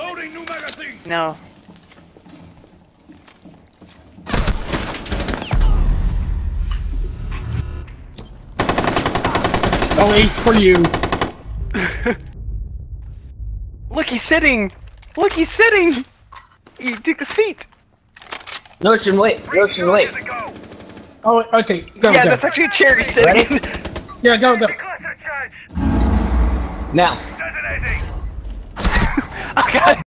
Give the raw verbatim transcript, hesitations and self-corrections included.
Loading new magazine. No. Oh, Ace for you. Look, he's sitting. Look, he's sitting. He took a seat. Notion, wait. Notion, wait. Oh, okay. Go, yeah, go. that's actually a chair he's sitting in. Yeah, go, go. Now. Detonating. Oh, God.